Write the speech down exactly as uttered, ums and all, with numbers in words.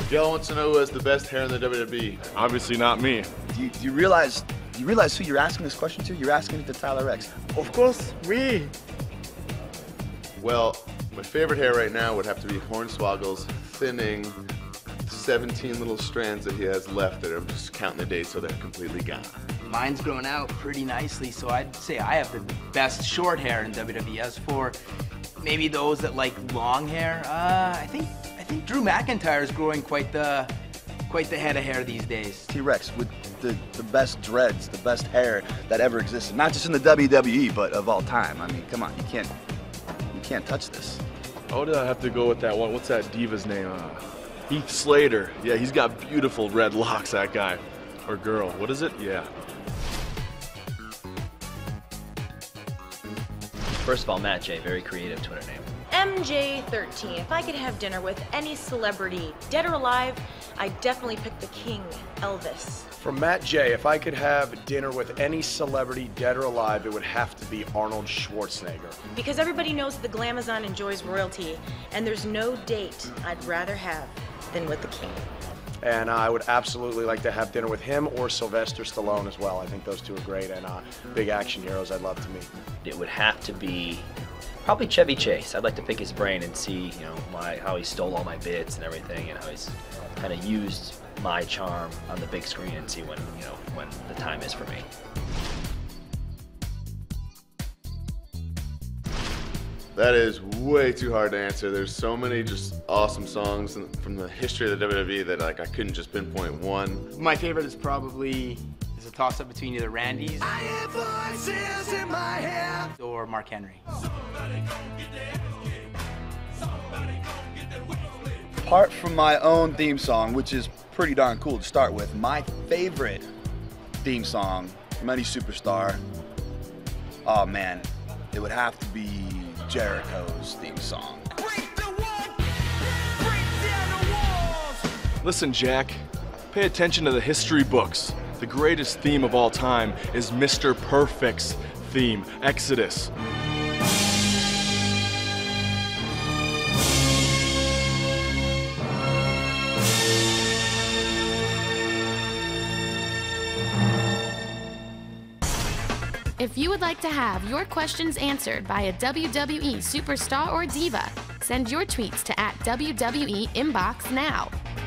Y'all wants to know who has the best hair in the W W E. Obviously not me. Do you, do you realize, do you realize who you're asking this question to? You're asking it to Tyler Reks. Of course, we. Well, my favorite hair right now would have to be Hornswoggle's thinning seventeen little strands that he has left that I'm just counting the days till they're completely gone. Mine's grown out pretty nicely, so I'd say I have the best short hair in W W E. As for maybe those that like long hair, uh, I think I think Drew McIntyre is growing quite the quite the head of hair these days. T-Rex with the, the best dreads, the best hair that ever existed, not just in the W W E, but of all time. I mean, come on, you can't you can't touch this. Oh, did I have to go with that one? What's that diva's name? Uh, Heath Slater. Yeah, he's got beautiful red locks, that guy. Or girl. What is it? Yeah. First of all, Matt J, very creative Twitter name. M J thirteen. If I could have dinner with any celebrity, dead or alive, I'd definitely pick the king, Elvis. From Matt J, if I could have dinner with any celebrity, dead or alive, it would have to be Arnold Schwarzenegger. Because everybody knows the Glamazon enjoys royalty, and there's no date I'd rather have than with the king. And uh, I would absolutely like to have dinner with him or Sylvester Stallone as well. I think those two are great and uh, big action heroes I'd love to meet. It would have to be probably Chevy Chase. I'd like to pick his brain and see, you know, my how he stole all my bits and everything, and how he's kind of used my charm on the big screen, and see when, you know, when the time is for me. That is way too hard to answer. There's so many just awesome songs from the history of the W W E that like I couldn't just pinpoint one. My favorite is probably is a toss-up between either Randy's I hear voices in my head. or Mark Henry. Apart from my own theme song, which is pretty darn cool to start with, my favorite theme song from any superstar, oh man, it would have to be Jericho's theme song. Break the wall, break down the walls. Listen, Jack, pay attention to the history books. The greatest theme of all time is Mister Perfect's theme, Exodus. If you would like to have your questions answered by a W W E superstar or diva, send your tweets to at W W E Inbox now.